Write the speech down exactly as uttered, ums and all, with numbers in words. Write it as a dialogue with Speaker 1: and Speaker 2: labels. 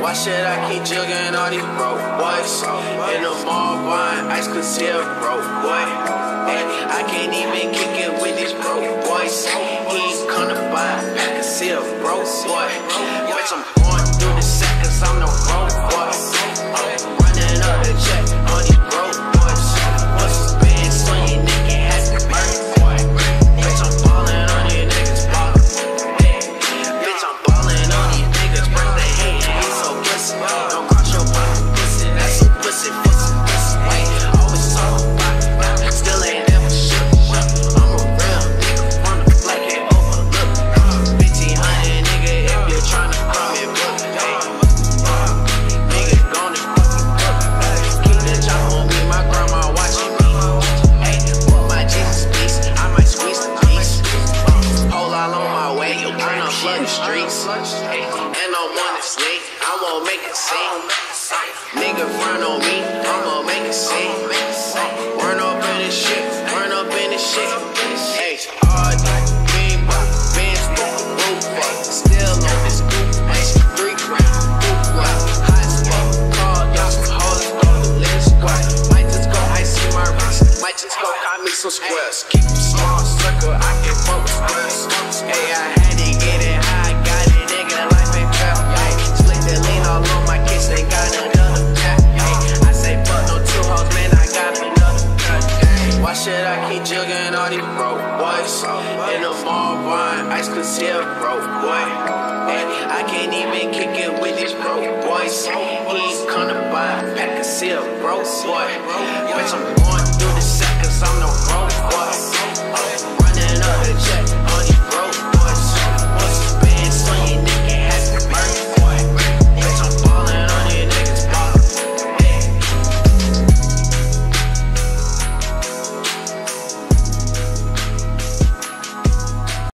Speaker 1: Why should I keep jugging all these broke boys? In the mall buying ice cause he a broke boy. Hey, I can't even kick it with these broke boys. He ain't gonna buy a pack cause he a broke boy. Bitch, I'm going through the sack cause I'm the broke boy. I'm running up the check on these broke boys. What's his bands on your neck, it has to be boy. Bitch, I'm ballin' on these niggas, ballin'. Bitch, I'm ballin' on these niggas, break the hand, he's so pussy. Don't cross your body, pussy, that's some pussy, pussy, pussy. Hey, always talk about it, still ain't never shook. I'm a real nigga from the black and overlook. fifteen hundred nigga if you're tryna come and book. Hey, nigga gonna fucking cook. Keep the chop on me, my grandma watching me. Hey, put my Jesus piece, I might squeeze the piece. Whole all on my way, you turn up flood the streets. Hey, and I'm on the snake, I won't make it sing. Nigga front on me, I'ma make it sing. Run up in this shit, run up in this shit. Hey, all day, big buck, bands through the roof up. Still on this goof, hey, three grand, goof up. Hot as fuck, called out some hoes, go to list squad. Might just go icy my wrist, might just go cop me some squares. Keep them small circle, I can fuck with squares. Hey, I had to get it high, got it, nigga, life ain't fair. Hey, split the lean all on my kids, they got another pack. Hey, I say fuck no two hoes, man, I got another cut. Hey, why should I keep jugging all these broke boys? In the mall buying ice cause he a broke boy. Hey, I can't even kick it with these broke boys. He ain't gonna buy a pack cause he a broke boy. Bitch, I'm going through the sack cause I'm the